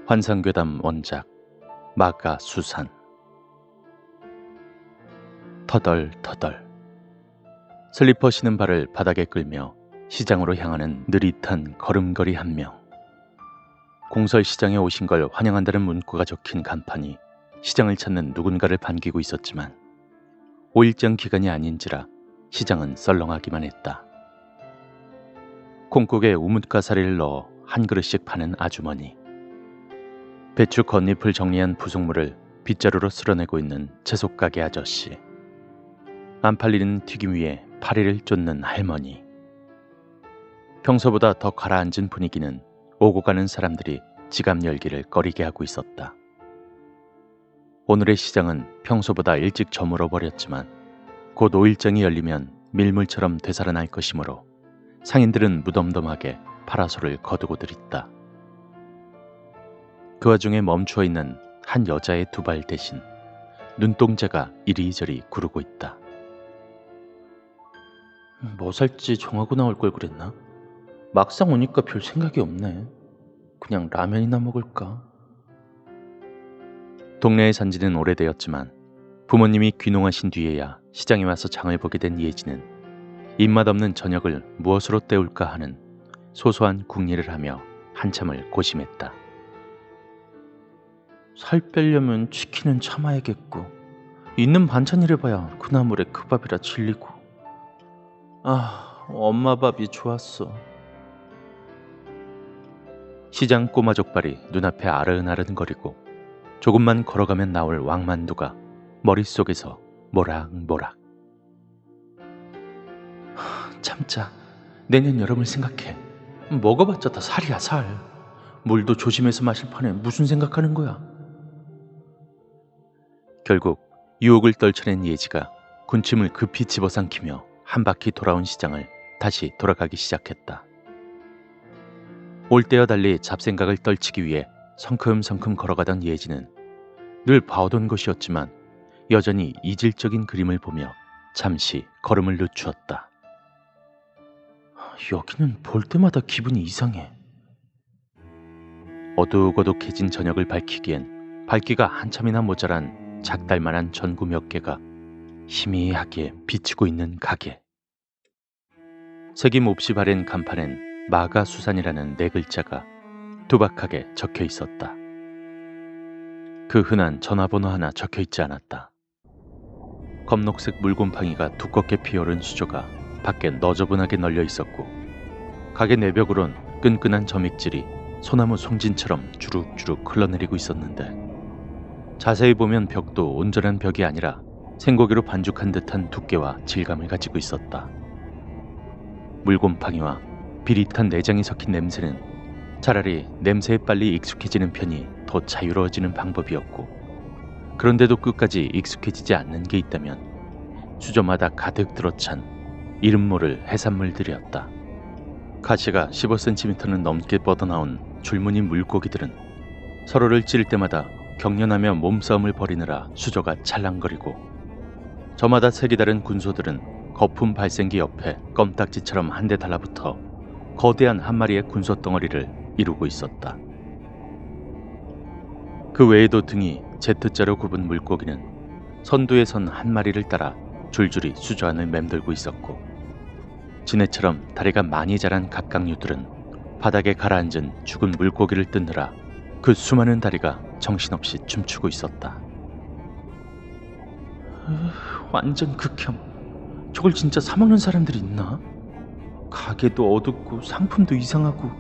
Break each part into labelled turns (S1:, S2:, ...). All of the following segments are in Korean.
S1: 환상괴담 원작 마가수산. 터덜터덜 슬리퍼 신은 발을 바닥에 끌며 시장으로 향하는 느릿한 걸음걸이 한 명. 공설시장에 오신 걸 환영한다는 문구가 적힌 간판이 시장을 찾는 누군가를 반기고 있었지만 5일장 기간이 아닌지라 시장은 썰렁하기만 했다. 콩국에 우뭇가사리를 넣어 한 그릇씩 파는 아주머니, 배추 겉잎을 정리한 부속물을 빗자루로 쓸어내고 있는 채소가게 아저씨, 안 팔리는 튀김 위에 파리를 쫓는 할머니. 평소보다 더 가라앉은 분위기는 오고 가는 사람들이 지갑 열기를 꺼리게 하고 있었다. 오늘의 시장은 평소보다 일찍 저물어 버렸지만 곧 5일장이 열리면 밀물처럼 되살아날 것이므로 상인들은 무덤덤하게 파라솔을 거두고들 있다. 그 와중에 멈추어 있는 한 여자의 두 발 대신 눈동자가 이리저리 구르고 있다. 뭐 살지 정하고 나올 걸 그랬나? 막상 오니까 별 생각이 없네. 그냥 라면이나 먹을까? 동네에 산 지는 오래되었지만 부모님이 귀농하신 뒤에야 시장에 와서 장을 보게 된 예지는 입맛 없는 저녁을 무엇으로 때울까 하는 소소한 궁리를 하며 한참을 고심했다. 살 빼려면 치킨은 참아야겠고, 있는 반찬이래 봐야 그나물에 그 밥이라 질리고. 엄마 밥이 좋았어. 시장 꼬마 족발이 눈앞에 아른아른거리고 조금만 걸어가면 나올 왕만두가 머릿속에서 모락모락. 참자, 내년 여름을 생각해. 먹어봤자 다 살이야, 살. 물도 조심해서 마실 판에 무슨 생각하는 거야? 결국 유혹을 떨쳐낸 예지가 군침을 급히 집어삼키며 한 바퀴 돌아온 시장을 다시 돌아가기 시작했다. 올 때와 달리 잡생각을 떨치기 위해 성큼성큼 걸어가던 예지는 늘 봐오던 것이었지만 여전히 이질적인 그림을 보며 잠시 걸음을 늦추었다. 여기는 볼 때마다 기분이 이상해. 어둑어둑해진 저녁을 밝히기엔 밝기가 한참이나 모자란 작달만한 전구 몇 개가 희미하게 비치고 있는 가게. 색이 몹시 바랜 간판엔 마가수산이라는 네 글자가 두박하게 적혀 있었다. 그 흔한 전화번호 하나 적혀 있지 않았다. 검록색 물곰팡이가 두껍게 피어오른 수조가 밖에 너저분하게 널려 있었고, 가게 내벽으론 끈끈한 점액질이 소나무 송진처럼 주룩주룩 흘러내리고 있었는데, 자세히 보면 벽도 온전한 벽이 아니라 생고기로 반죽한 듯한 두께와 질감을 가지고 있었다. 물곰팡이와 비릿한 내장이 섞인 냄새는 차라리 냄새에 빨리 익숙해지는 편이 더 자유로워지는 방법이었고, 그런데도 끝까지 익숙해지지 않는 게 있다면 수조마다 가득 들어찬 이름 모를 해산물들이었다. 가시가 15cm는 넘게 뻗어나온 줄무늬 물고기들은 서로를 찌를 때마다 격련하며 몸싸움을 벌이느라 수조가 찰랑거리고, 저마다 색이 다른 군소들은 거품 발생기 옆에 껌딱지처럼 한 대 달라붙어 거대한 한 마리의 군소 덩어리를 이루고 있었다. 그 외에도 등이 Z자로 굽은 물고기는 선두에 선 한 마리를 따라 줄줄이 수조 안을 맴돌고 있었고, 지네처럼 다리가 많이 자란 갑각류들은 바닥에 가라앉은 죽은 물고기를 뜯느라 그 수많은 다리가 정신없이 춤추고 있었다. 완전 극혐. 저걸 진짜 사 먹는 사람들이 있나? 가게도 어둡고 상품도 이상하고.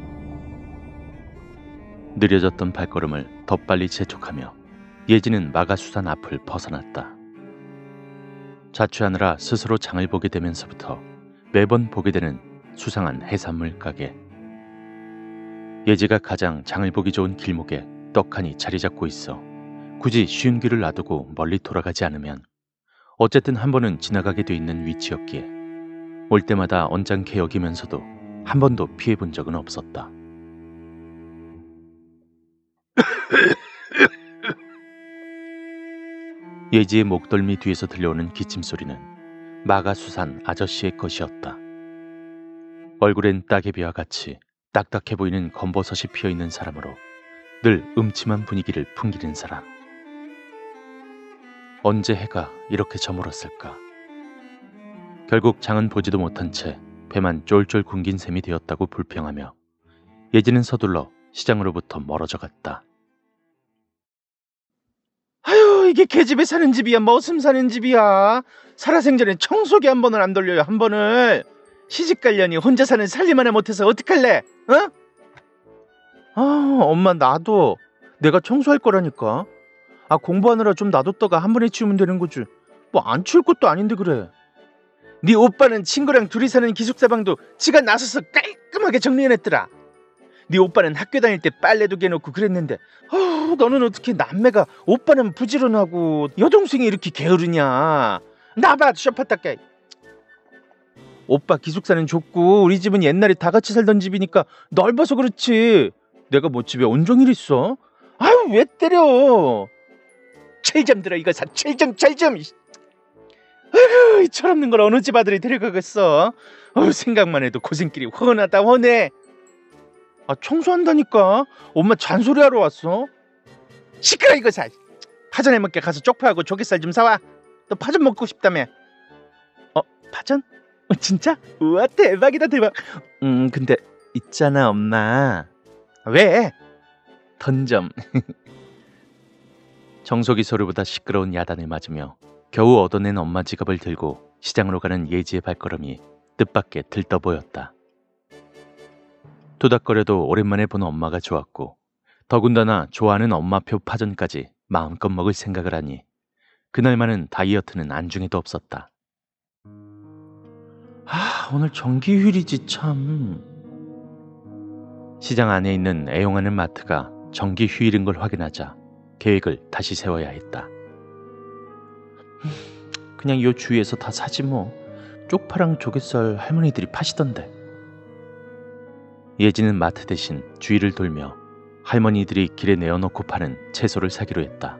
S1: 느려졌던 발걸음을 더 빨리 재촉하며 예지는 마가수산 앞을 벗어났다. 자취하느라 스스로 장을 보게 되면서부터 매번 보게 되는 수상한 해산물 가게. 예지가 가장 장을 보기 좋은 길목에 떡하니 자리 잡고 있어 굳이 쉬운 길을 놔두고 멀리 돌아가지 않으면 어쨌든 한 번은 지나가게 돼 있는 위치였기에 올 때마다 언짢게 여기면서도 한 번도 피해본 적은 없었다. 예지의 목덜미 뒤에서 들려오는 기침소리는 마가수산 아저씨의 것이었다. 얼굴엔 따개비와 같이 딱딱해 보이는 검버섯이 피어있는 사람으로 늘 음침한 분위기를 풍기는 사람. 언제 해가 이렇게 저물었을까? 결국 장은 보지도 못한 채 배만 쫄쫄 굶긴 셈이 되었다고 불평하며 예지는 서둘러 시장으로부터 멀어져 갔다.
S2: 아유, 이게 개집에 사는 집이야 머슴 사는 집이야. 살아생전에 청소기 한 번을 안 돌려요. 한 번을. 시집갈려니 혼자 사는 살림 하나 못해서 어떡할래? 어? 아, 엄마 나도. 내가 청소할 거라니까. 아, 공부하느라 좀 놔뒀다가 한 번에 치우면 되는 거지. 뭐 안 치울 것도 아닌데 그래. 네 오빠는 친구랑 둘이 사는 기숙사 방도 지가 나서서 깔끔하게 정리해냈더라. 네 오빠는 학교 다닐 때 빨래도 개놓고 그랬는데 너는 어떻게 남매가 오빠는 부지런하고 여동생이 이렇게 게으르냐. 나봐 쇼파 닦게. 오빠 기숙사는 좁고 우리 집은 옛날에 다 같이 살던 집이니까 넓어서 그렇지. 내가 뭐 집에 온종일 있어? 아유 왜 때려. 철좀 들어 이거 사. 철좀. 아휴 이 철없는 걸 어느 집 아들이 데려가겠어. 생각만 해도 고생길이 훤하다 훤해. 아 청소한다니까. 엄마 잔소리하러 왔어. 시끄러 이거 사. 파전 해먹게 가서 쪽파하고 조개살 좀 사와. 너 파전 먹고 싶다며. 파전? 진짜? 우와 대박이다 대박. 근데 있잖아 엄마. 왜? 던점.
S1: 청소기 소리보다 시끄러운 야단을 맞으며 겨우 얻어낸 엄마 지갑을 들고 시장으로 가는 예지의 발걸음이 뜻밖의 들떠 보였다. 토닥거려도 오랜만에 보는 엄마가 좋았고 더군다나 좋아하는 엄마표 파전까지 마음껏 먹을 생각을 하니 그날만은 다이어트는 안중에도 없었다.
S2: 오늘 정기휴일이지 참.
S1: 시장 안에 있는 애용하는 마트가 정기휴일인 걸 확인하자 계획을 다시 세워야 했다.
S2: 그냥 요 주위에서 다 사지 뭐. 쪽파랑 조갯살 할머니들이 파시던데.
S1: 예지는 마트 대신 주위를 돌며 할머니들이 길에 내어놓고 파는 채소를 사기로 했다.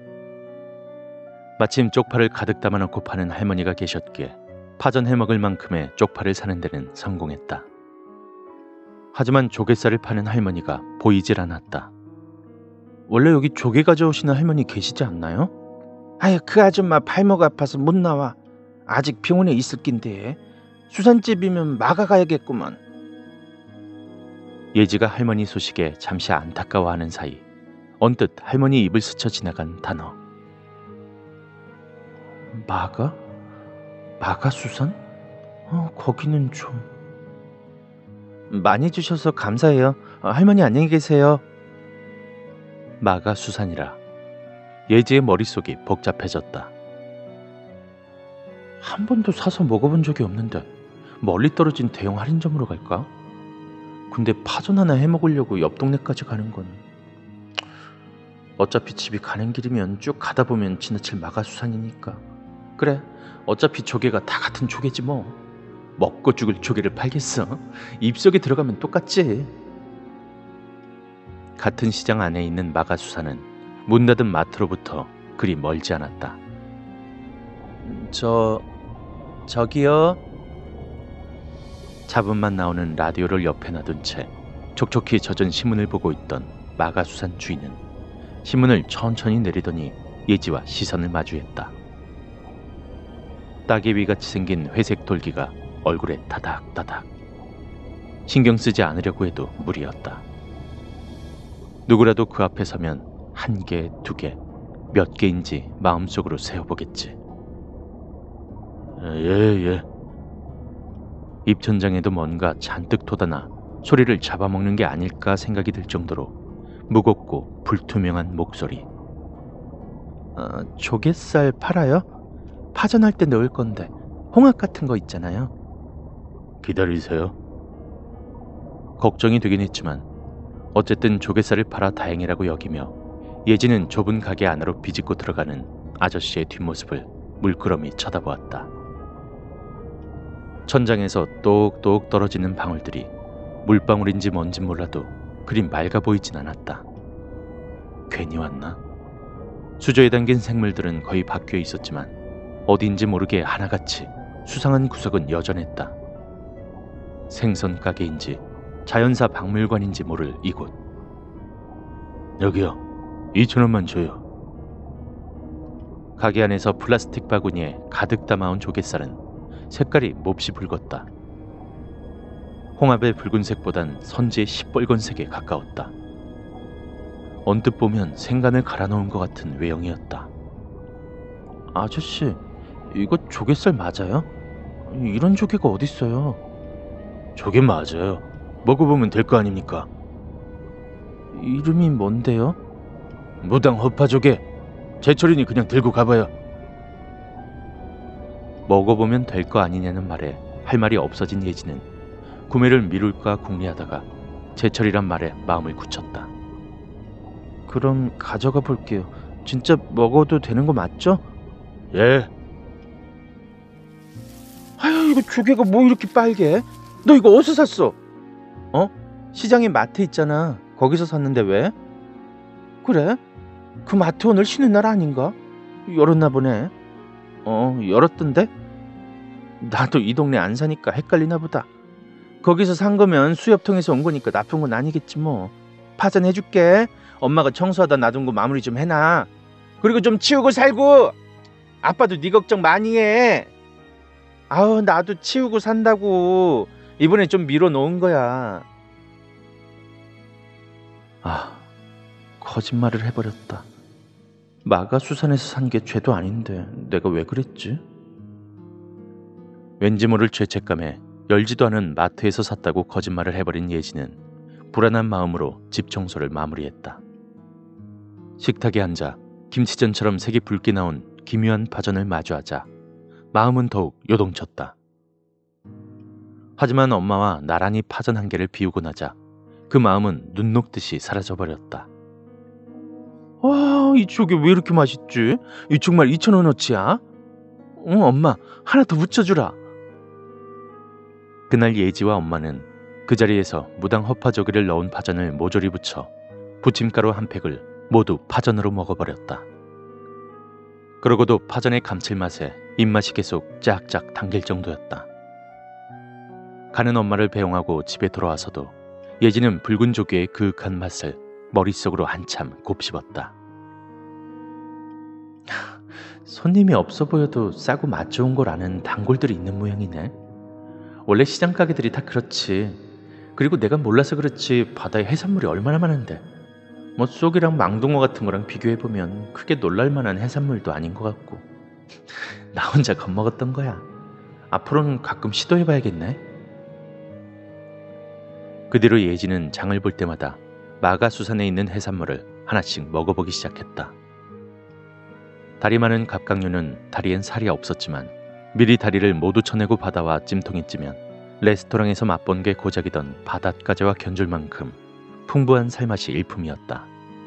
S1: 마침 쪽파를 가득 담아놓고 파는 할머니가 계셨기에 파전 해먹을 만큼의 쪽파를 사는 데는 성공했다. 하지만 조갯살을 파는 할머니가 보이질 않았다.
S2: 원래 여기 조개 가져오시는 할머니 계시지 않나요? 아유 그 아줌마 발목 아파서 못 나와. 아직 병원에 있을 낀데. 수산집이면 막아 가야겠구만.
S1: 예지가 할머니 소식에 잠시 안타까워하는 사이 언뜻 할머니 입을 스쳐 지나간 단어.
S2: 마가? 마가수산? 거기는 좀... 많이 주셔서 감사해요. 할머니 안녕히 계세요.
S1: 마가수산이라. 예지의 머릿속이 복잡해졌다.
S2: 한 번도 사서 먹어본 적이 없는데 멀리 떨어진 대형 할인점으로 갈까? 근데 파전 하나 해먹으려고 옆 동네까지 가는 건... 어차피 집이 가는 길이면 쭉 가다 보면 지나칠 마가수산이니까. 그래, 어차피 조개가 다 같은 조개지 뭐. 먹고 죽을 조개를 팔겠어? 입속에 들어가면 똑같지.
S1: 같은 시장 안에 있는 마가수산은 문 닫은 마트로부터 그리 멀지 않았다.
S2: 저기요.
S1: 잡음만 나오는 라디오를 옆에 놔둔 채 촉촉히 젖은 신문을 보고 있던 마가수산 주인은 신문을 천천히 내리더니 예지와 시선을 마주했다. 따개비같이 생긴 회색 돌기가 얼굴에 다닥다닥. 신경 쓰지 않으려고 해도 무리였다. 누구라도 그 앞에 서면 한 개, 두 개, 몇 개인지 마음속으로 세어보겠지. 예. 입천장에도 뭔가 잔뜩 돋아나 소리를 잡아먹는 게 아닐까 생각이 들 정도로 무겁고 불투명한 목소리.
S2: 조갯살 팔아요? 파전할 때 넣을 건데 홍합 같은 거 있잖아요.
S1: 기다리세요. 걱정이 되긴 했지만 어쨌든 조갯살을 팔아 다행이라고 여기며 예지는 좁은 가게 안으로 비집고 들어가는 아저씨의 뒷모습을 물끄러미 쳐다보았다. 천장에서 똑똑 떨어지는 방울들이 물방울인지 뭔진 몰라도 그리 맑아 보이진 않았다. 괜히 왔나? 수조에 담긴 생물들은 거의 바뀌어 있었지만 어딘지 모르게 하나같이 수상한 구석은 여전했다. 생선 가게인지 자연사 박물관인지 모를 이곳. 여기요. 2,000원만 줘요. 가게 안에서 플라스틱 바구니에 가득 담아온 조갯살은 색깔이 몹시 붉었다. 홍합의 붉은색보단 선지의 시뻘건색에 가까웠다. 언뜻 보면 생간을 갈아 넣은 것 같은 외형이었다. 아저씨, 이거 조갯살 맞아요? 이런 조개가 어딨어요? 조개 맞아요. 먹어보면 될 거 아닙니까? 이름이 뭔데요? 무당 허파조개. 제철이니 그냥 들고 가봐요. 먹어보면 될 거 아니냐는 말에 할 말이 없어진 예지는 구매를 미룰까 궁리하다가 제철이란 말에 마음을 굳혔다. 그럼 가져가 볼게요. 진짜 먹어도 되는 거 맞죠? 예. 아유, 이거 조개가 뭐 이렇게 빨개? 너 이거 어디서 샀어? 시장에 마트 있잖아. 거기서 샀는데 왜? 그래? 그 마트 오늘 쉬는 날 아닌가? 열었나 보네. 열었던데? 나도 이 동네 안 사니까 헷갈리나 보다. 거기서 산 거면 수협통에서 온 거니까 나쁜 건 아니겠지 뭐. 파전해줄게. 엄마가 청소하다 놔둔 거 마무리 좀 해놔. 그리고 좀 치우고 살고. 아빠도 네 걱정 많이 해. 아우, 나도 치우고 산다고. 이번에 좀 밀어놓은 거야. 거짓말을 해버렸다. 마가수산에서 산 게 죄도 아닌데 내가 왜 그랬지? 왠지 모를 죄책감에 열지도 않은 마트에서 샀다고 거짓말을 해버린 예지는 불안한 마음으로 집 청소를 마무리했다. 식탁에 앉아 김치전처럼 색이 붉게 나온 기묘한 파전을 마주하자 마음은 더욱 요동쳤다. 하지만 엄마와 나란히 파전 한 개를 비우고 나자 그 마음은 눈 녹듯이 사라져버렸다. 와, 이 조개 왜 이렇게 맛있지? 이 정말 2,000원어치야? 엄마, 하나 더 묻혀주라. 그날 예지와 엄마는 그 자리에서 무당 허파조개를 넣은 파전을 모조리 붙여 부침가루 한 팩을 모두 파전으로 먹어버렸다. 그러고도 파전의 감칠맛에 입맛이 계속 짝짝 당길 정도였다. 가는 엄마를 배웅하고 집에 돌아와서도 예지는 붉은 조개의 그윽한 맛을 머릿속으로 한참 곱씹었다. 손님이 없어 보여도 싸고 맛 좋은 걸 아는 단골들이 있는 모양이네. 원래 시장 가게들이 다 그렇지. 그리고 내가 몰라서 그렇지 바다에 해산물이 얼마나 많은데. 뭐 쏘기랑 망둥어 같은 거랑 비교해보면 크게 놀랄만한 해산물도 아닌 것 같고. 나 혼자 겁먹었던 거야. 앞으로는 가끔 시도해봐야겠네. 그 뒤로 예지는 장을 볼 때마다 마가수산에 있는 해산물을 하나씩 먹어보기 시작했다. 다리 많은 갑각류는 다리엔 살이 없었지만 미리 다리를 모두 쳐내고 받아와 찜통에 찌면 레스토랑에서 맛본 게 고작이던 바닷가재와 견줄 만큼 풍부한 살맛이 일품이었다.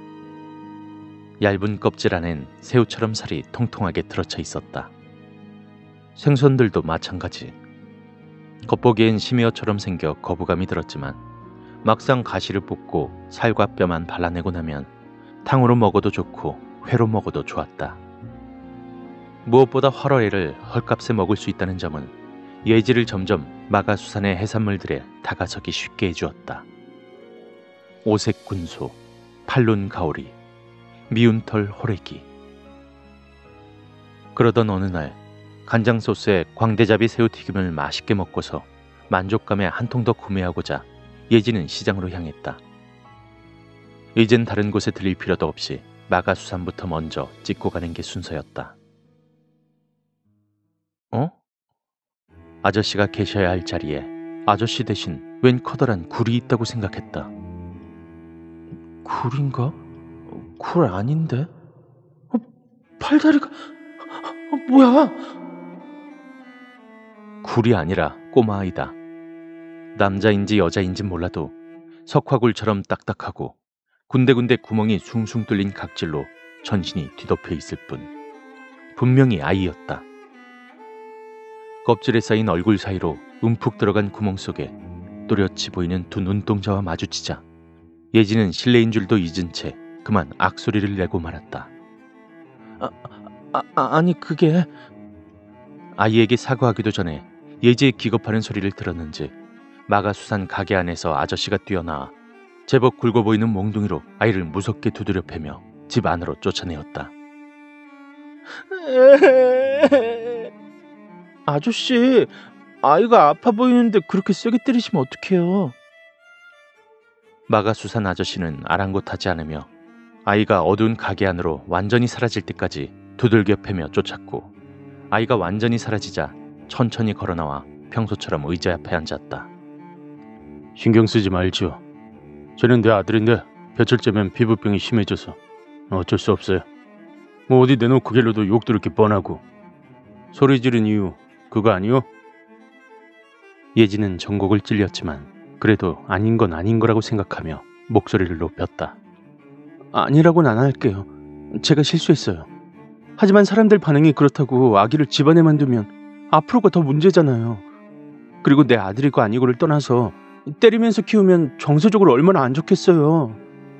S1: 얇은 껍질 안엔 새우처럼 살이 통통하게 들어쳐 있었다. 생선들도 마찬가지. 겉보기엔 심해어처럼 생겨 거부감이 들었지만 막상 가시를 뽑고 살과 뼈만 발라내고 나면 탕으로 먹어도 좋고 회로 먹어도 좋았다. 무엇보다 화로회를 헐값에 먹을 수 있다는 점은 예지를 점점 마가수산의 해산물들에 다가서기 쉽게 해주었다. 오색 군소, 팔룬 가오리, 미운 털 호래기. 그러던 어느 날 간장 소스에 광대잡이 새우튀김을 맛있게 먹고서 만족감에 한 통 더 구매하고자 예지는 시장으로 향했다. 이젠 다른 곳에 들릴 필요도 없이 마가수산부터 먼저 찍고 가는 게 순서였다. 아저씨가 계셔야 할 자리에 아저씨 대신 웬 커다란 굴이 있다고 생각했다. 굴인가? 굴 아닌데? 팔다리가... 뭐야? 굴이 아니라 꼬마아이다. 남자인지 여자인지 몰라도 석화굴처럼 딱딱하고 군데군데 구멍이 숭숭 뚫린 각질로 전신이 뒤덮여 있을 뿐 분명히 아이였다. 껍질에 쌓인 얼굴 사이로 움푹 들어간 구멍 속에 또렷이 보이는 두 눈동자와 마주치자 예지는 실례인 줄도 잊은 채 그만 악소리를 내고 말았다. 아니 그게... 아이에게 사과하기도 전에 예지의 기겁하는 소리를 들었는지 마가수산 가게 안에서 아저씨가 뛰어나와 제법 굵어 보이는 몽둥이로 아이를 무섭게 두드려 패며 집 안으로 쫓아내었다.
S2: 아저씨, 아이가 아파 보이는데 그렇게 세게 때리시면 어떡해요?
S1: 마가수산 아저씨는 아랑곳하지 않으며 아이가 어두운 가게 안으로 완전히 사라질 때까지 두들겨 패며 쫓았고, 아이가 완전히 사라지자 천천히 걸어나와 평소처럼 의자 앞에 앉았다. 신경 쓰지 말죠. 쟤는 내 아들인데 며칠째면 피부병이 심해져서 어쩔 수 없어요. 뭐 어디 내놓고 길러도 욕 들을 게 뻔하고. 소리 지른 이유 그거 아니요? 예지는 전곡을 찔렸지만 그래도 아닌 건 아닌 거라고 생각하며 목소리를 높였다. 아니라고는 안 할게요. 제가 실수했어요. 하지만 사람들 반응이 그렇다고 아기를 집안에만 두면 앞으로가 더 문제잖아요. 그리고 내 아들이고 아니고를 떠나서 때리면서 키우면 정서적으로 얼마나 안 좋겠어요.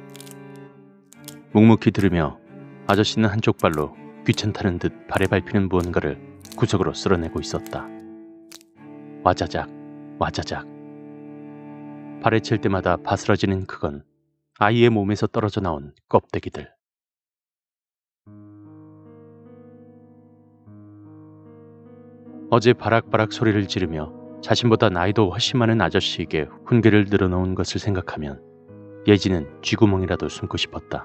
S1: 묵묵히 들으며 아저씨는 한쪽 발로 귀찮다는 듯 발에 밟히는 무언가를 구석으로 쓸어내고 있었다. 와자작 와자작. 발에 칠 때마다 바스러지는 그건 아이의 몸에서 떨어져 나온 껍데기들. 어제 바락바락 소리를 지르며 자신보다 나이도 훨씬 많은 아저씨에게 훈계를 늘어놓은 것을 생각하면 예지는 쥐구멍이라도 숨고 싶었다.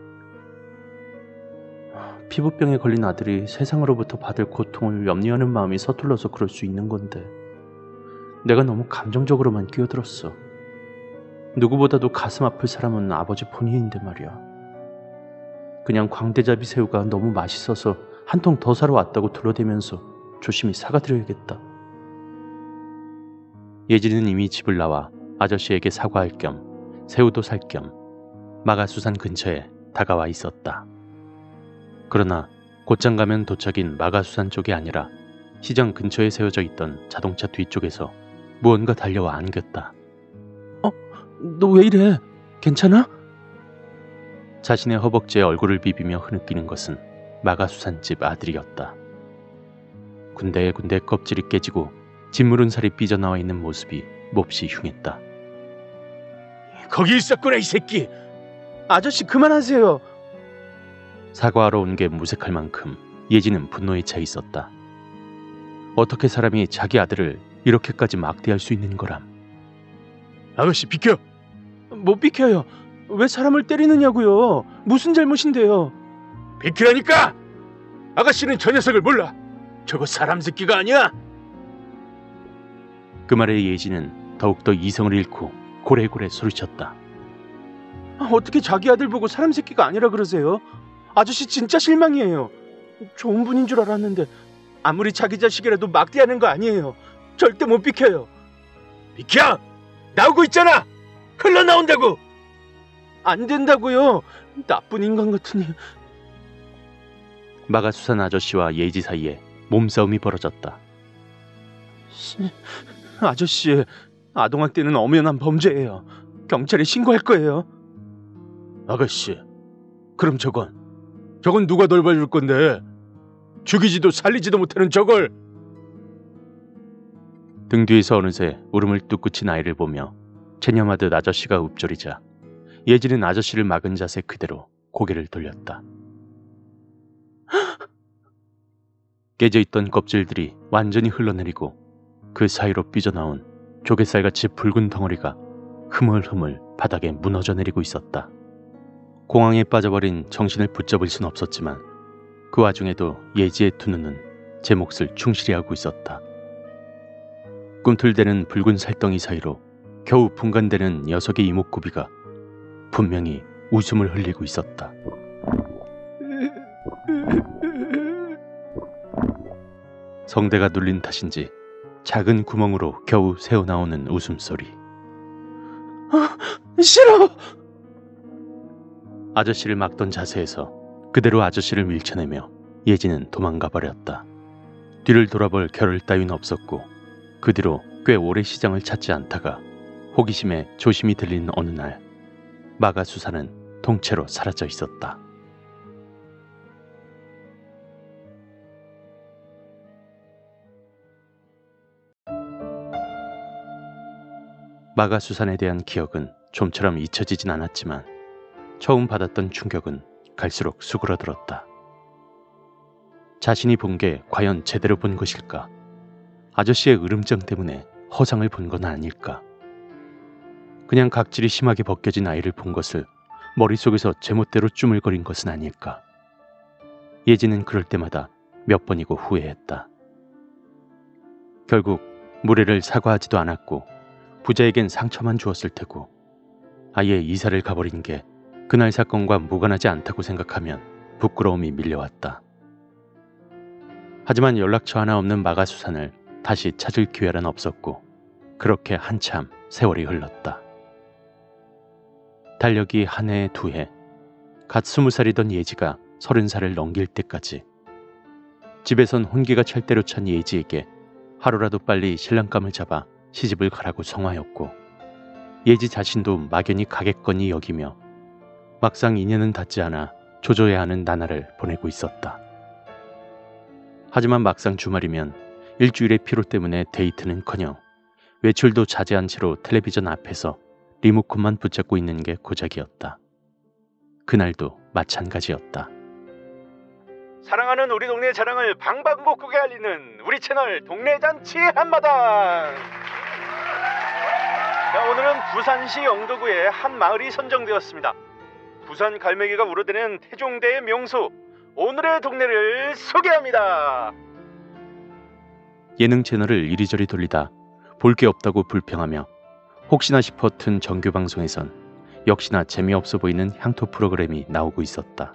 S1: 피부병에 걸린 아들이 세상으로부터 받을 고통을 염려하는 마음이 서툴러서 그럴 수 있는 건데 내가 너무 감정적으로만 끼어들었어. 누구보다도 가슴 아플 사람은 아버지 본인인데 말이야. 그냥 광대잡이 새우가 너무 맛있어서 한 통 더 사러 왔다고 둘러대면서 조심히 사과드려야겠다. 예진은 이미 집을 나와 아저씨에게 사과할 겸 새우도 살 겸 마가수산 근처에 다가와 있었다. 그러나 곧장 가면 도착인 마가수산 쪽이 아니라 시장 근처에 세워져 있던 자동차 뒤쪽에서 무언가 달려와 안겼다. 너 왜 이래? 괜찮아? 자신의 허벅지에 얼굴을 비비며 흐느끼는 것은 마가수산집 아들이었다. 군데군데 껍질이 깨지고 짓무른 살이 삐져나와 있는 모습이 몹시 흉했다.
S2: 거기 있었구나, 이 새끼. 아저씨 그만하세요.
S1: 사과하러 온 게 무색할 만큼 예지는 분노에 차 있었다. 어떻게 사람이 자기 아들을 이렇게까지 막대할 수 있는 거람.
S2: 아저씨 비켜. 못 비켜요. 왜 사람을 때리느냐고요. 무슨 잘못인데요. 비키라니까. 아가씨는 저 녀석을 몰라. 저거 사람 새끼가 아니야.
S1: 그 말에 예지는 더욱더 이성을 잃고 고래고래 소리쳤다.
S2: 어떻게 자기 아들 보고 사람 새끼가 아니라 그러세요? 아저씨 진짜 실망이에요. 좋은 분인 줄 알았는데 아무리 자기 자식이라도 막대하는 거 아니에요. 절대 못 비켜요. 비켜! 나오고 있잖아! 흘러나온다고! 안 된다고요. 나쁜 인간 같으니.
S1: 마가수산 아저씨와 예지 사이에 몸싸움이 벌어졌다.
S2: 아저씨, 아동학대는 엄연한 범죄예요. 경찰에 신고할 거예요. 아가씨, 그럼 저건 누가 돌봐줄 건데? 죽이지도 살리지도 못하는 저걸.
S1: 등 뒤에서 어느새 울음을 뚝 그친 아이를 보며 체념하듯 아저씨가 읊조리자 예지는 아저씨를 막은 자세 그대로 고개를 돌렸다. 깨져있던 껍질들이 완전히 흘러내리고 그 사이로 삐져나온 조갯살같이 붉은 덩어리가 흐물흐물 바닥에 무너져 내리고 있었다. 공황에 빠져버린 정신을 붙잡을 순 없었지만 그 와중에도 예지의 두 눈은 제 몫을 충실히 하고 있었다. 꿈틀대는 붉은 살덩이 사이로 겨우 분간되는 녀석의 이목구비가 분명히 웃음을 흘리고 있었다. 성대가 눌린 탓인지 작은 구멍으로 겨우 새어나오는 웃음소리.
S2: 싫어!
S1: 아저씨를 막던 자세에서 그대로 아저씨를 밀쳐내며 예지는 도망가 버렸다. 뒤를 돌아볼 겨를 따윈 없었고 그 뒤로 꽤 오래 시장을 찾지 않다가 호기심에 조심히 들린 어느 날 마가수산은 통째로 사라져 있었다. 마가수산에 대한 기억은 좀처럼 잊혀지진 않았지만 처음 받았던 충격은 갈수록 수그러들었다. 자신이 본 게 과연 제대로 본 것일까? 아저씨의 으름장 때문에 허상을 본 건 아닐까? 그냥 각질이 심하게 벗겨진 아이를 본 것을 머릿속에서 제멋대로 쭈물거린 것은 아닐까? 예지는 그럴 때마다 몇 번이고 후회했다. 결국 무례를 사과하지도 않았고 부자에겐 상처만 주었을 테고 아예 이사를 가버린 게 그날 사건과 무관하지 않다고 생각하면 부끄러움이 밀려왔다. 하지만 연락처 하나 없는 마가수산을 다시 찾을 기회란 없었고 그렇게 한참 세월이 흘렀다. 달력이 한 해, 두 해, 갓 20살이던 예지가 30살을 넘길 때까지 집에선 혼기가 찰 대로 찬 예지에게 하루라도 빨리 신랑감을 잡아 시집을 가라고 성화였고 예지 자신도 막연히 가겠거니 여기며 막상 인연은 닿지 않아 조져야 하는 나날을 보내고 있었다. 하지만 막상 주말이면 일주일의 피로 때문에 데이트는커녕 외출도 자제한 채로 텔레비전 앞에서 리모컨만 붙잡고 있는 게 고작이었다. 그날도 마찬가지였다.
S2: 사랑하는 우리 동네 자랑을 방방곡곡에 알리는 우리 채널 동네잔치 한마당. 자, 오늘은 부산시 영도구의 한 마을이 선정되었습니다. 부산 갈매기가 우러대는 태종대의 명소 오늘의 동네를 소개합니다.
S1: 예능 채널을 이리저리 돌리다 볼 게 없다고 불평하며 혹시나 싶어 튼 정규 방송에선 역시나 재미없어 보이는 향토 프로그램이 나오고 있었다.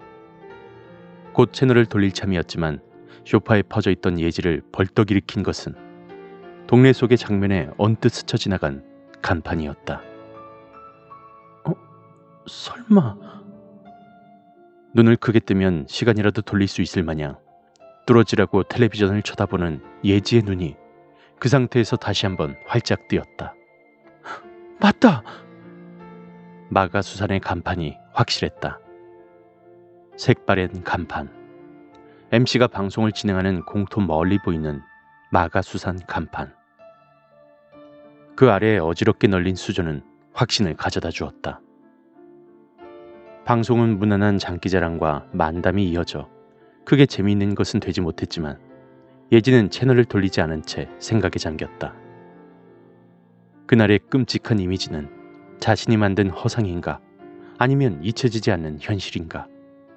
S1: 곧 채널을 돌릴 참이었지만 소파에 퍼져있던 예지를 벌떡 일으킨 것은 동네 속의 장면에 언뜻 스쳐 지나간 간판이었다. 설마... 눈을 크게 뜨면 시간이라도 돌릴 수 있을 마냥 뚫어지라고 텔레비전을 쳐다보는 예지의 눈이 그 상태에서 다시 한번 활짝 뜨였다. 맞다! 마가수산의 간판이 확실했다. 색바랜 간판. MC가 방송을 진행하는 공터 멀리 보이는 마가수산 간판. 그 아래에 어지럽게 널린 수조는 확신을 가져다 주었다. 방송은 무난한 장기자랑과 만담이 이어져 크게 재미있는 것은 되지 못했지만 예지는 채널을 돌리지 않은 채 생각에 잠겼다. 그날의 끔찍한 이미지는 자신이 만든 허상인가 아니면 잊혀지지 않는 현실인가.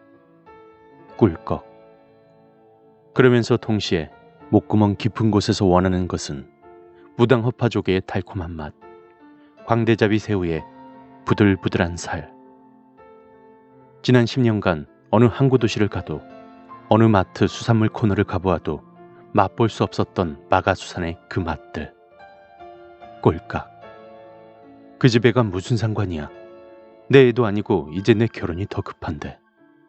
S1: 꿀꺽. 그러면서 동시에 목구멍 깊은 곳에서 원하는 것은 무당허파조개의 달콤한 맛, 광대잡이 새우의 부들부들한 살. 지난 10년간 어느 항구 도시를 가도 어느 마트 수산물 코너를 가보아도 맛볼 수 없었던 마가수산의 그 맛들. 꼴깍. 그 집애가 무슨 상관이야. 내 애도 아니고 이제 내 결혼이 더 급한데.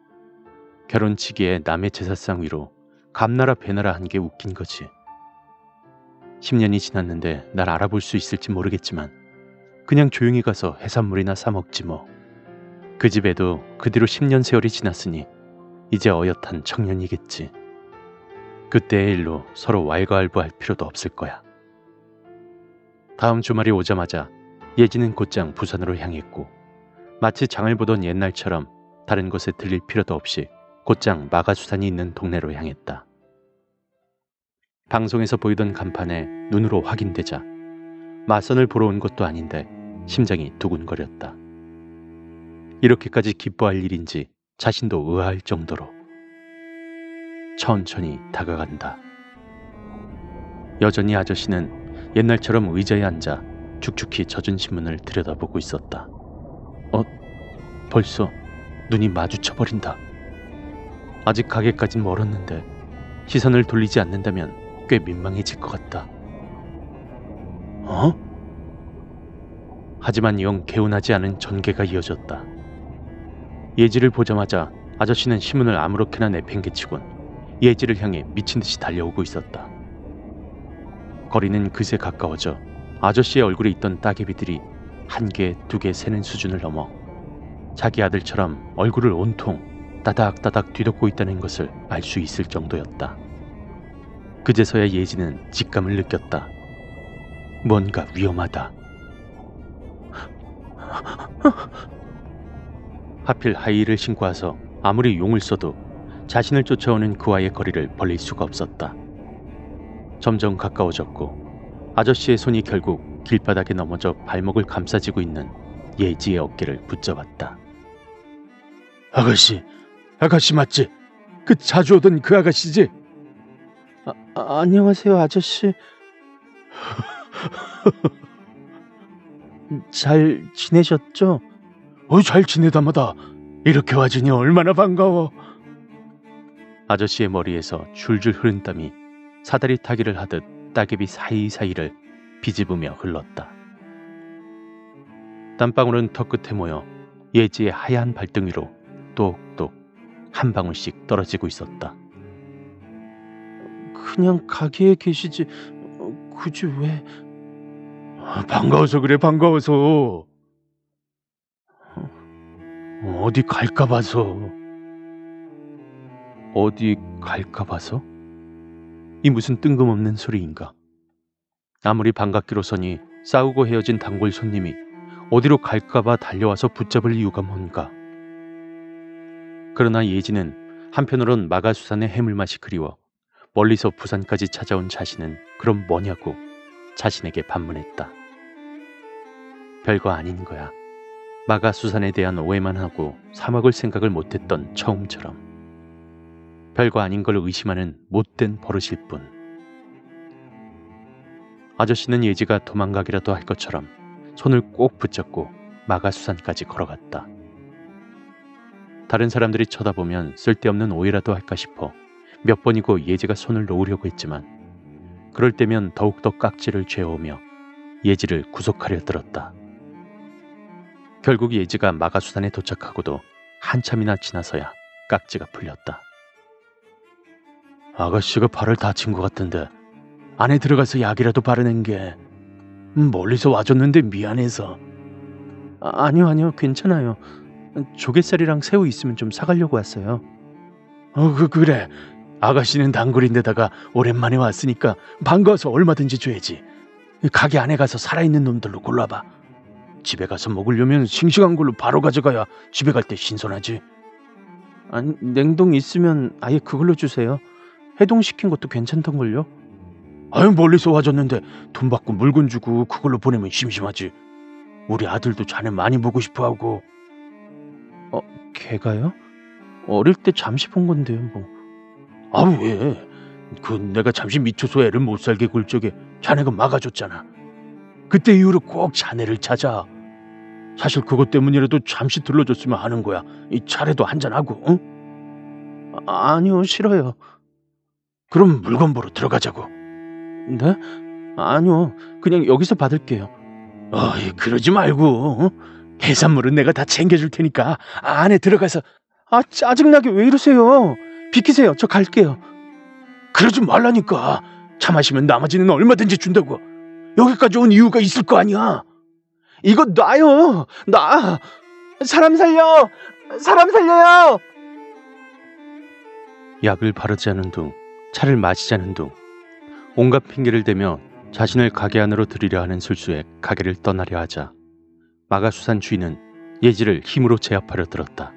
S1: 결혼치기에 남의 제사상 위로 감나라 배나라 한 게 웃긴 거지. 10년이 지났는데 날 알아볼 수 있을지 모르겠지만 그냥 조용히 가서 해산물이나 사 먹지 뭐. 그 집에도 그 뒤로 10년 세월이 지났으니 이제 어엿한 청년이겠지. 그때의 일로 서로 왈가왈부할 필요도 없을 거야. 다음 주말이 오자마자 예지는 곧장 부산으로 향했고 마치 장을 보던 옛날처럼 다른 곳에 들릴 필요도 없이 곧장 마가수산이 있는 동네로 향했다. 방송에서 보이던 간판에 눈으로 확인되자 맞선을 보러 온 것도 아닌데 심장이 두근거렸다. 이렇게까지 기뻐할 일인지 자신도 의아할 정도로. 천천히 다가간다. 여전히 아저씨는 옛날처럼 의자에 앉아 축축히 젖은 신문을 들여다보고 있었다. 벌써 눈이 마주쳐버린다. 아직 가게까진 멀었는데 시선을 돌리지 않는다면 꽤 민망해질 것 같다. 하지만 영 개운하지 않은 전개가 이어졌다. 예지를 보자마자 아저씨는 신문을 아무렇게나 내팽개치곤 예지를 향해 미친듯이 달려오고 있었다. 거리는 그새 가까워져 아저씨의 얼굴에 있던 따개비들이 한 개, 두 개 세는 수준을 넘어 자기 아들처럼 얼굴을 온통 따닥따닥 뒤덮고 있다는 것을 알 수 있을 정도였다. 그제서야 예지는 직감을 느꼈다. 뭔가 위험하다. 하필 하이힐을 신고 와서 아무리 용을 써도 자신을 쫓아오는 그와의 거리를 벌릴 수가 없었다. 점점 가까워졌고 아저씨의 손이 결국 길바닥에 넘어져 발목을 감싸지고 있는 예지의 어깨를 붙잡았다.
S2: 아가씨 맞지? 그 자주 오던 그 아가씨지? 안녕하세요, 아저씨. 잘 지내셨죠? 잘 지내다마다 이렇게 와주니 얼마나 반가워.
S1: 아저씨의 머리에서 줄줄 흐른 땀이 사다리 타기를 하듯 따개비 사이사이를 비집으며 흘렀다. 땀방울은 턱끝에 모여 예지의 하얀 발등 위로 똑똑 한 방울씩 떨어지고 있었다.
S2: 그냥 가게에 계시지 굳이 왜? 반가워서 그래, 반가워서. 어디 갈까 봐서.
S1: 어디 갈까 봐서? 이 무슨 뜬금없는 소리인가? 아무리 반갑기로서니 싸우고 헤어진 단골 손님이 어디로 갈까봐 달려와서 붙잡을 이유가 뭔가? 그러나 예지는 한편으론 마가수산의 해물맛이 그리워 멀리서 부산까지 찾아온 자신은 그럼 뭐냐고 자신에게 반문했다. 별거 아닌 거야. 마가수산에 대한 오해만 하고 사 먹을 생각을 못했던 처음처럼. 별거 아닌 걸 의심하는 못된 버릇일 뿐. 아저씨는 예지가 도망가기라도 할 것처럼 손을 꼭 붙잡고 마가수산까지 걸어갔다. 다른 사람들이 쳐다보면 쓸데없는 오해라도 할까 싶어 몇 번이고 예지가 손을 놓으려고 했지만 그럴 때면 더욱더 깍지를 죄어오며 예지를 구속하려 들었다. 결국 예지가 마가수산에 도착하고도 한참이나 지나서야 깍지가 풀렸다.
S2: 아가씨가 발을 다친 것 같은데 안에 들어가서 약이라도 바르는 게. 멀리서 와줬는데 미안해서. 아니요, 괜찮아요. 조갯살이랑 새우 있으면 좀 사가려고 왔어요. 그래. 아가씨는 단골인데다가 오랜만에 왔으니까 반가워서 얼마든지 줘야지. 가게 안에 가서 살아있는 놈들로 골라봐. 집에 가서 먹으려면 싱싱한 걸로 바로 가져가야 집에 갈 때 신선하지. 아니, 냉동 있으면 아예 그걸로 주세요. 해동시킨 것도 괜찮던걸요? 멀리서 와줬는데 돈 받고 물건 주고 그걸로 보내면 심심하지. 우리 아들도 자네 많이 보고 싶어하고. 걔가요? 어릴 때 잠시 본 건데요, 뭐. 왜? 내가 잠시 미쳐서 애를 못 살게 굴 적에 자네가 막아줬잖아. 그때 이후로 꼭 자네를 찾아. 사실 그것 때문이라도 잠시 들러줬으면 하는 거야. 이 차례도 한잔하고, 응? 아니요, 싫어요. 그럼 물건 보러 들어가자고. 네? 아니요, 그냥 여기서 받을게요. 그러지 말고. 해산물은 내가 다 챙겨줄 테니까 안에 들어가서. 짜증나게 왜 이러세요? 비키세요. 저 갈게요. 그러지 말라니까. 차 마시면 나머지는 얼마든지 준다고. 여기까지 온 이유가 있을 거 아니야. 이거 놔요. 놔. 사람 살려. 사람 살려요.
S1: 약을 바르자는 둥, 차를 마시자는 둥, 온갖 핑계를 대며 자신을 가게 안으로 들이려 하는 술수에 가게를 떠나려 하자 마가수산 주인은 예지를 힘으로 제압하려 들었다.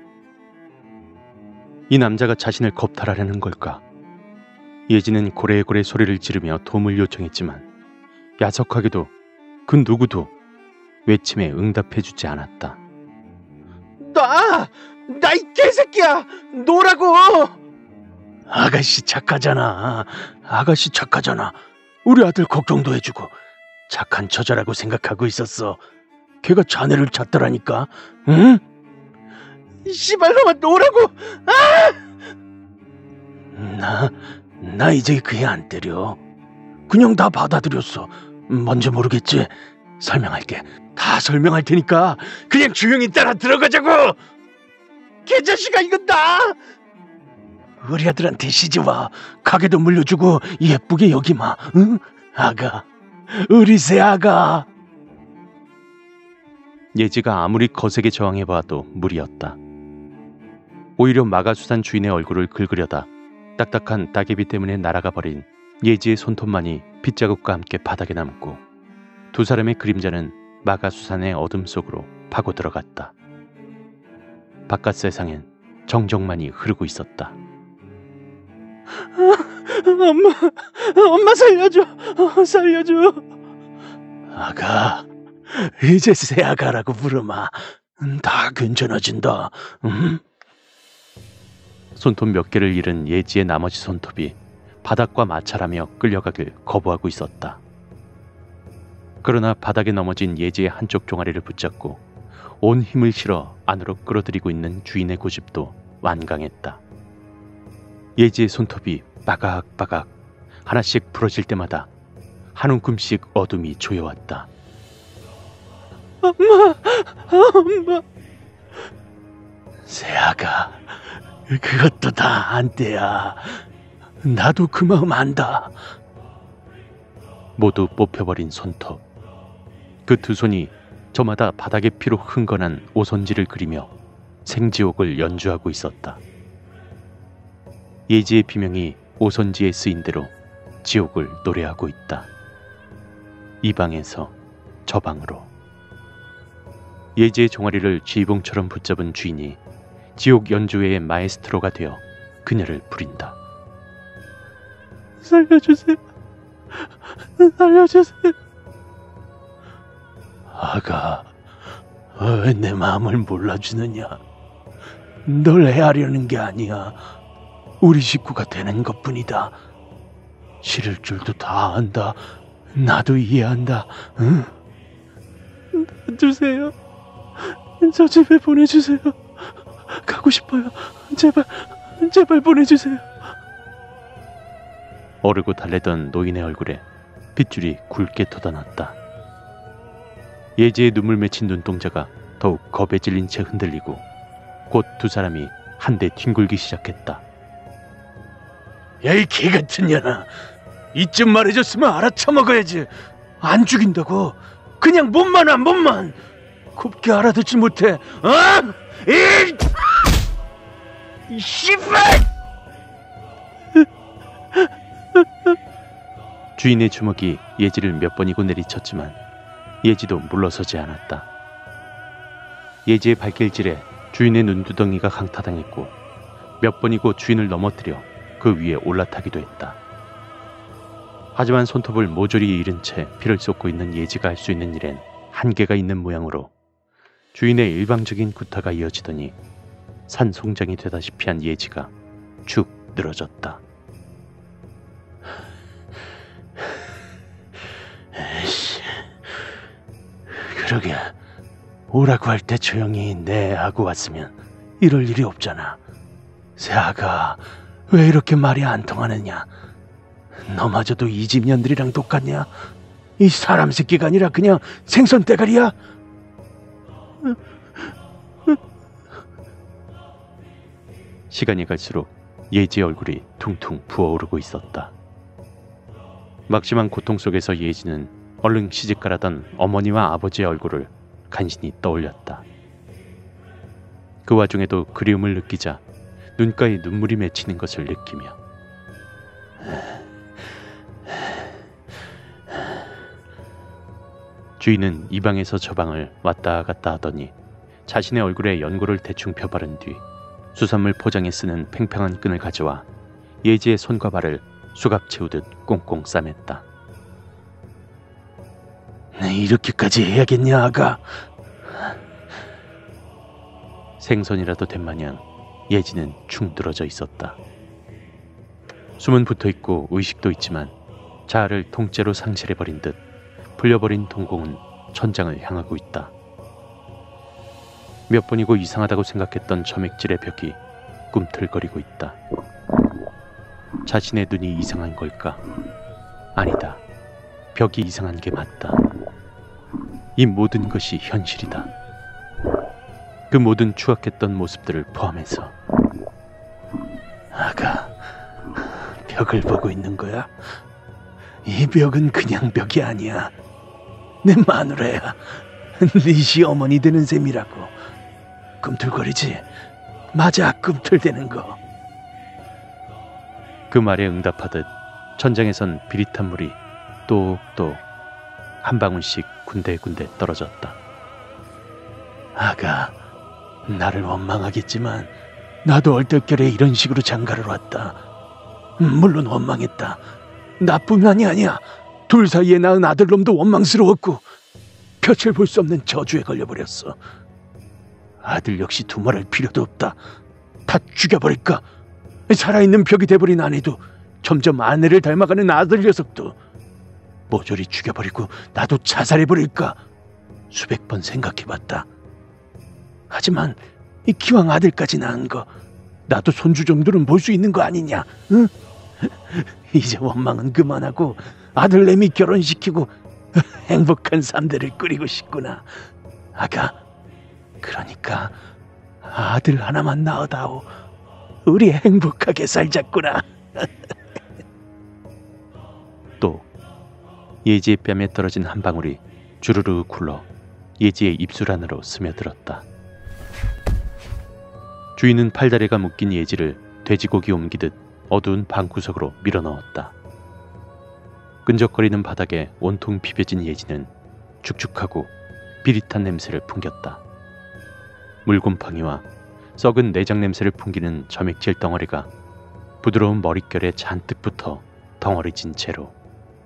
S1: 이 남자가 자신을 겁탈하려는 걸까? 예지는 고래고래 소리를 지르며 도움을 요청했지만 야속하게도 그 누구도 외침에 응답해주지 않았다.
S2: 나 이 개새끼야! 놓으라고! 아가씨 착하잖아. 우리 아들 걱정도 해주고 착한 처자라고 생각하고 있었어. 걔가 자네를 찾더라니까. 응? 씨발놈아, 놓으라고! 나 이제 그애 안 때려. 그냥 다 받아들였어. 뭔지 모르겠지? 설명할게. 다 설명할 테니까 그냥 조용히 따라 들어가자고! 개자식아, 이건 나! 우리 아들한테 시집와. 가게도 물려주고 예쁘게 여기마. 응? 아가. 우리 새 아가.
S1: 예지가 아무리 거세게 저항해봐도 무리였다. 오히려 마가수산 주인의 얼굴을 긁으려다 딱딱한 따개비 때문에 날아가 버린 예지의 손톱만이 빗자국과 함께 바닥에 남고 두 사람의 그림자는 마가수산의 어둠 속으로 파고 들어갔다. 바깥 세상엔 정적만이 흐르고 있었다.
S2: 엄마 살려줘. 살려줘.
S3: 아가, 이제 새아가라고 부르마. 다 괜찮아진다. 응?
S1: 손톱 몇 개를 잃은 예지의 나머지 손톱이 바닥과 마찰하며 끌려가길 거부하고 있었다. 그러나 바닥에 넘어진 예지의 한쪽 종아리를 붙잡고 온 힘을 실어 안으로 끌어들이고 있는 주인의 고집도 완강했다. 예지의 손톱이 빠각빠각 하나씩 부러질 때마다 한 움큼씩 어둠이 조여왔다.
S2: 엄마.
S3: 새아가, 그것도 다 한때야. 나도 그 마음 안다.
S1: 모두 뽑혀버린 손톱. 그 두 손이 저마다 바닥에 피로 흥건한 오선지를 그리며 생지옥을 연주하고 있었다. 예지의 비명이 오선지에 쓰인 대로 지옥을 노래하고 있다. 이 방에서 저 방으로. 예지의 종아리를 쥐봉처럼 붙잡은 주인이 지옥 연주회의 마에스트로가 되어 그녀를 부린다.
S2: 살려주세요. 살려주세요.
S3: 아가, 왜 내 마음을 몰라주느냐? 널 해하려는 게 아니야. 우리 식구가 되는 것뿐이다. 싫을 줄도 다 안다. 나도 이해한다. 응?
S2: 주세요. 저 집에 보내주세요. 가고 싶어요. 제발 보내주세요.
S1: 어르고 달래던 노인의 얼굴에 핏줄이 굵게 돋아났다. 예지의 눈물 맺힌 눈동자가 더욱 겁에 질린 채 흔들리고 곧 두 사람이 한데 뒹굴기 시작했다.
S3: 야, 이 개 같은 년아. 이쯤 말해줬으면 알아쳐먹어야지. 안 죽인다고. 그냥 몸만 와, 몸만. 곱게 알아듣지 못해. 어? 이 씨발!
S1: 주인의 주먹이 예지를 몇 번이고 내리쳤지만 예지도 물러서지 않았다. 예지의 발길질에 주인의 눈두덩이가 강타당했고 몇 번이고 주인을 넘어뜨려 그 위에 올라타기도 했다. 하지만 손톱을 모조리 잃은 채 피를 쏟고 있는 예지가 할 수 있는 일엔 한계가 있는 모양으로 주인의 일방적인 구타가 이어지더니 산송장이 되다시피 한 예지가 축 늘어졌다.
S3: 에이씨, 그러게 오라고 할 때 조용히 네 하고 왔으면 이럴 일이 없잖아. 새아가, 왜 이렇게 말이 안 통하느냐? 너마저도 이 집 년들이랑 똑같냐? 이 사람 새끼가 아니라 그냥 생선 대가리야?
S1: 시간이 갈수록 예지의 얼굴이 퉁퉁 부어오르고 있었다. 막심한 고통 속에서 예지는 얼른 시집가라던 어머니와 아버지의 얼굴을 간신히 떠올렸다. 그 와중에도 그리움을 느끼자 눈가에 눈물이 맺히는 것을 느끼며 주인은 이 방에서 저 방을 왔다 갔다 하더니 자신의 얼굴에 연고를 대충 펴바른 뒤 수산물 포장에 쓰는 팽팽한 끈을 가져와 예지의 손과 발을 수갑 채우듯 꽁꽁 싸맸다.
S3: 이렇게까지 해야겠냐, 아가?
S1: 생선이라도 된 마냥 예지는 축 늘어져 있었다. 숨은 붙어있고 의식도 있지만 자아를 통째로 상실해버린 듯 풀려버린 동공은 천장을 향하고 있다. 몇 번이고 이상하다고 생각했던 점액질의 벽이 꿈틀거리고 있다. 자신의 눈이 이상한 걸까? 아니다. 벽이 이상한 게 맞다. 이 모든 것이 현실이다. 그 모든 추악했던 모습들을 포함해서.
S3: 아가, 벽을 보고 있는 거야? 이 벽은 그냥 벽이 아니야. 내 마누라야. 네 시어머니 되는 셈이라고. 꿈틀거리지? 맞아, 꿈틀대는 거.
S1: 그 말에 응답하듯 천장에선 비릿한 물이 똑똑 한 방울씩 군데군데 떨어졌다.
S3: 아가, 나를 원망하겠지만 나도 얼떨결에 이런 식으로 장가를 왔다. 물론 원망했다. 나뿐만이 아니야. 둘 사이에 낳은 아들놈도 원망스러웠고 볕을 볼 수 없는 저주에 걸려버렸어. 아들 역시 두말할 필요도 없다. 다 죽여버릴까? 살아있는 벽이 돼버린 아내도, 점점 아내를 닮아가는 아들 녀석도 모조리 죽여버리고 나도 자살해버릴까? 수백 번 생각해봤다. 하지만 기왕 아들까지 낳은 거, 나도 손주 정도는 볼 수 있는 거 아니냐? 응? 이제 원망은 그만하고 아들내미 결혼시키고 행복한 삶대를 꾸리고 싶구나. 아가, 그러니까 아들 하나만 낳아다오. 우리 행복하게 살자꾸나.
S1: 또 예지의 뺨에 떨어진 한 방울이 주르르 굴러 예지의 입술 안으로 스며들었다. 주인은 팔다리가 묶인 예지를 돼지고기 옮기듯 어두운 방구석으로 밀어넣었다. 끈적거리는 바닥에 온통 비벼진 예지는 축축하고 비릿한 냄새를 풍겼다. 물곰팡이와 썩은 내장 냄새를 풍기는 점액질 덩어리가 부드러운 머릿결에 잔뜩 붙어 덩어리진 채로,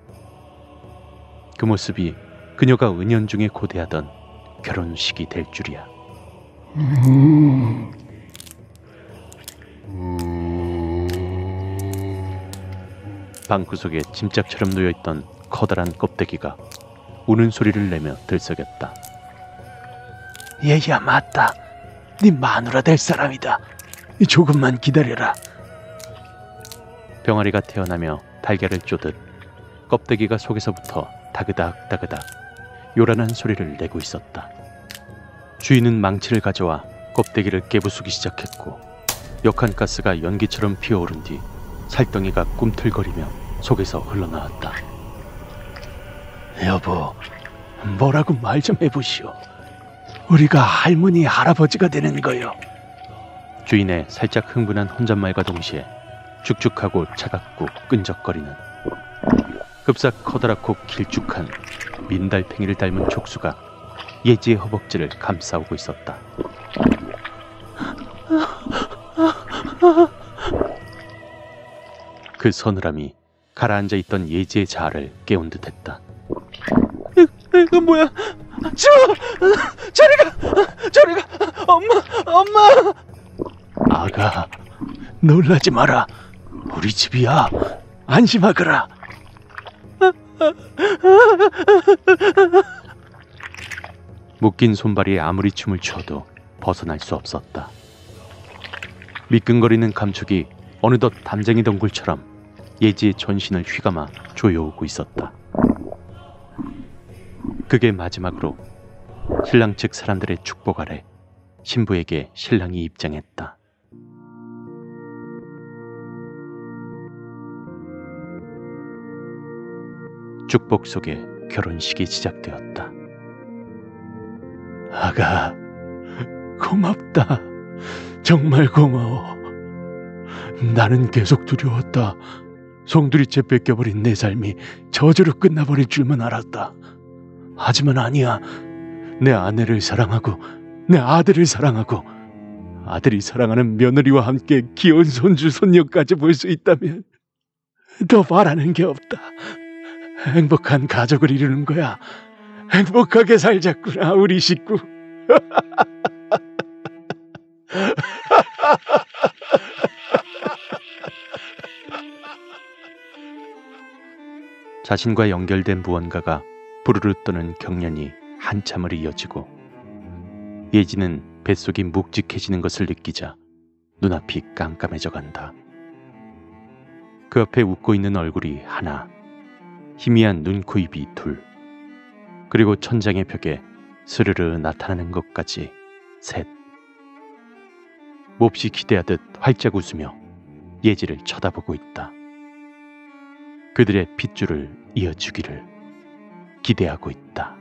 S1: 그 모습이 그녀가 은연중에 고대하던 결혼식이 될 줄이야. 방구석에 짐짝처럼 놓여있던 커다란 껍데기가 우는 소리를 내며 들썩였다.
S3: 얘야, 맞다. 네 마누라 될 사람이다. 조금만 기다려라.
S1: 병아리가 태어나며 달걀을 쪼듯 껍데기가 속에서부터 다그닥다그닥 요란한 소리를 내고 있었다. 주인은 망치를 가져와 껍데기를 깨부수기 시작했고, 역한 가스가 연기처럼 피어오른 뒤 살덩이가 꿈틀거리며 속에서 흘러나왔다.
S3: 여보, 뭐라고 말 좀 해보시오. 우리가 할머니, 할아버지가 되는 거요.
S1: 주인의 살짝 흥분한 혼잣말과 동시에 축축하고 차갑고 끈적거리는, 급삭 커다랗고 길쭉한 민달팽이를 닮은 촉수가 예지의 허벅지를 감싸오고 있었다. 그 서늘함이 가라앉아 있던 예지의 자아를 깨운 듯했다.
S2: 이거 뭐야? 저리 가! 엄마!
S3: 아가, 놀라지 마라. 우리 집이야. 안심하거라.
S1: 묶인 손발이 아무리 춤을 춰도 벗어날 수 없었다. 미끈거리는 감촉이 어느덧 담쟁이 덩굴처럼 예지의 전신을 휘감아 조여오고 있었다. 그게 마지막으로 신랑 측 사람들의 축복 아래 신부에게 신랑이 입장했다. 축복 속에 결혼식이 시작되었다.
S3: 아가, 고맙다. 정말 고마워. 나는 계속 두려웠다. 송두리째 뺏겨버린 내 삶이 저주로 끝나버릴 줄만 알았다. 하지만 아니야. 내 아내를 사랑하고 내 아들을 사랑하고 아들이 사랑하는 며느리와 함께 귀여운 손주 손녀까지 볼 수 있다면 더 바라는 게 없다. 행복한 가족을 이루는 거야. 행복하게 살자꾸나, 우리 식구.
S1: 자신과 연결된 무언가가 부르르 떠는 경련이 한참을 이어지고, 예지는 뱃속이 묵직해지는 것을 느끼자 눈앞이 깜깜해져 간다. 그 옆에 웃고 있는 얼굴이 하나, 희미한 눈, 코, 입이 둘, 그리고 천장의 벽에 스르르 나타나는 것까지 셋. 몹시 기대하듯 활짝 웃으며 예지를 쳐다보고 있다. 그들의 핏줄을 이어주기를 기대하고 있다.